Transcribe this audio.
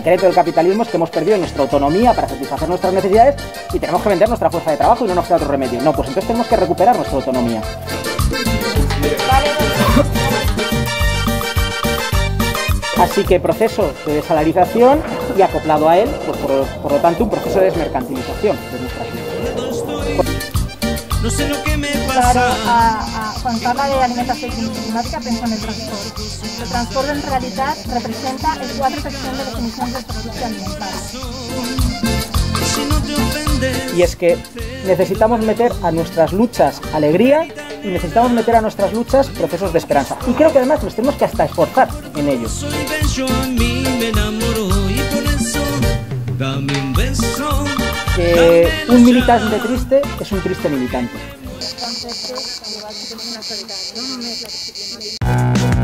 secreto del capitalismo es que hemos perdido nuestra autonomía para satisfacer nuestras necesidades y tenemos que vender nuestra fuerza de trabajo y no nos queda otro remedio. No, pues entonces tenemos que recuperar nuestra autonomía. Así que proceso de desalarización y acoplado a él, pues por lo tanto, un proceso de desmercantilización de nuestras vidas. No sé lo que me pasa. Quan parla d'alimentació climàtica pensa en el transport. El transport en realitat representa el 4% de les emissions del producte alimentar. Y es que necesitamos meter a nuestras luchas alegría y necesitamos meter a nuestras luchas procesos de esperanza. Y creo que además nos tenemos que hasta esforzar en ello. Que un militante triste es un triste militante.